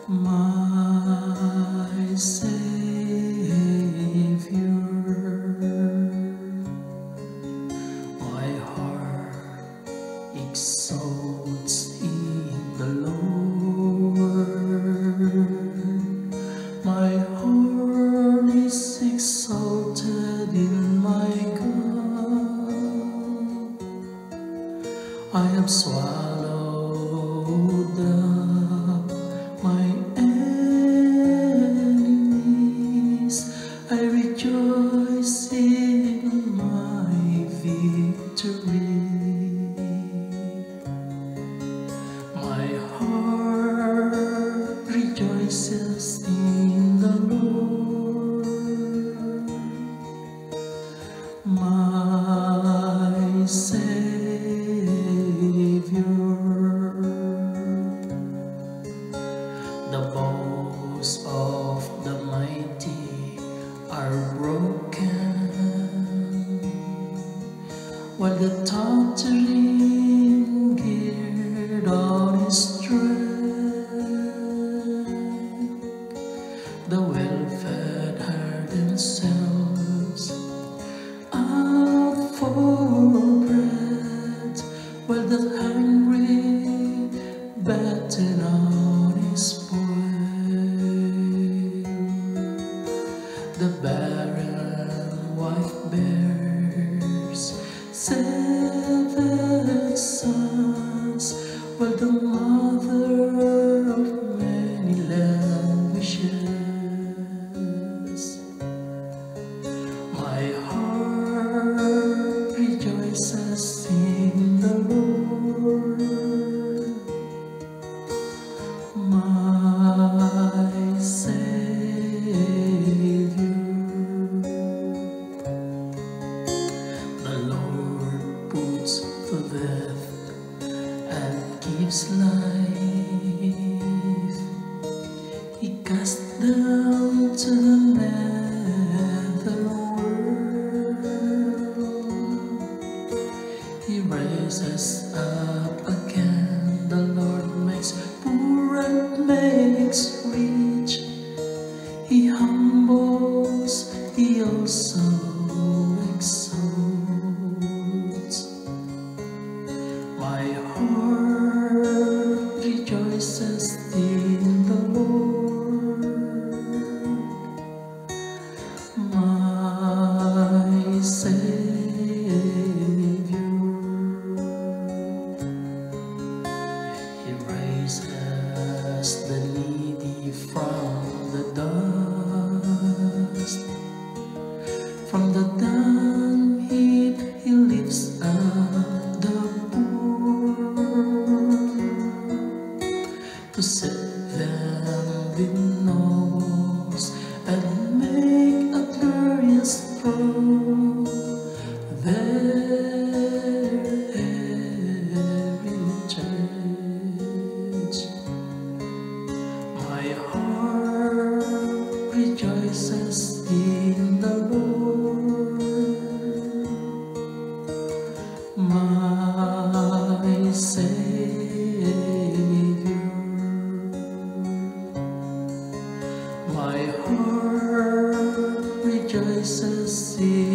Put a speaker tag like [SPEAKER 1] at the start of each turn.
[SPEAKER 1] my Savior. My heart exalts in the Lord. My heart is exalted in my God. I have swallowed up my enemies. I rejoice in my victory. My heart rejoices in the Lord, my Savior. The bows of the mighty are broken, while the tottering gird on his strength. The well-fed hide themselves out for bread, while the hungry batten on his spoil. The barren wife bears 7 sons, while the mother of many languishes. My heart rejoices in the Lord, my Savior. The Lord puts to death and gives life. He casts down to the nether world. He raises up again. The Lord makes poor and makes rich. He humbles, he also exalts. My heart rejoices in the Lord, my Savior. He raises the needy from the dust. From the dung heap he lifts up the poor, to set them with nobles and make a glorious throne their heritage. My heart rejoices in the Lord, my Savior. My heart rejoices in